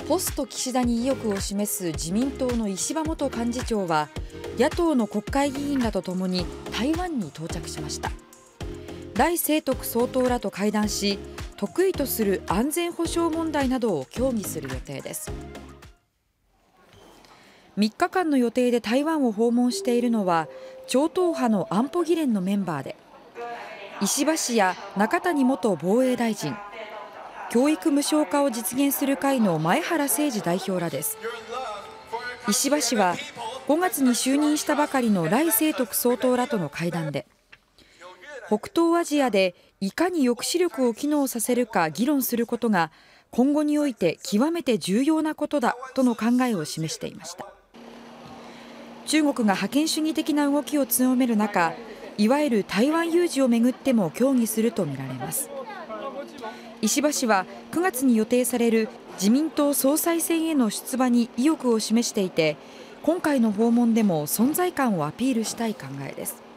ポスト岸田に意欲を示す自民党の石破元幹事長は、野党の国会議員らとともに台湾に到着しました。頼清徳総統らと会談し、得意とする安全保障問題などを協議する予定です。3日間の予定で台湾を訪問しているのは、超党派の安保議連のメンバーで、石破氏や中谷元防衛大臣、教育無償化を実現する会の前原誠司代表らです。石破氏は5月に就任したばかりの頼清徳総統らとの会談で、北東アジアでいかに抑止力を機能させるか議論することが今後において極めて重要なことだとの考えを示していました。中国が覇権主義的な動きを強める中、いわゆる台湾有事をめぐっても協議するとみられます。石破氏は9月に予定される自民党総裁選への出馬に意欲を示していて、今回の訪問でも存在感をアピールしたい考えです。